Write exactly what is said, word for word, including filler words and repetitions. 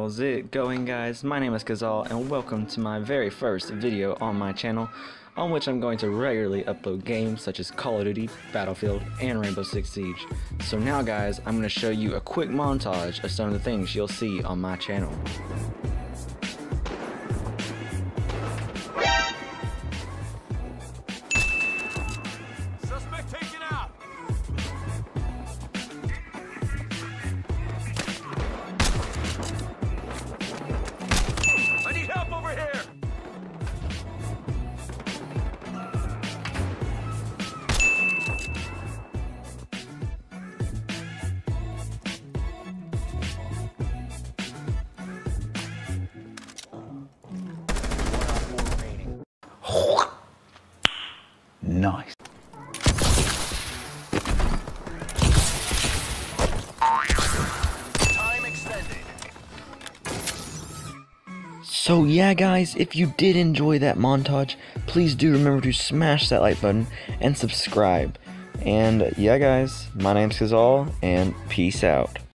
How's it going, guys? My name is Kazal and welcome to my very first video on my channel, on which I'm going to regularly upload games such as Call of Duty, Battlefield, and Rainbow Six Siege. So now, guys, I'm going to show you a quick montage of some of the things you'll see on my channel. Suspect taken out. I need help over here. Nice. Time extended. So yeah, guys, if you did enjoy that montage, please do remember to smash that like button and subscribe. And yeah, guys, my name's Kazal, and peace out.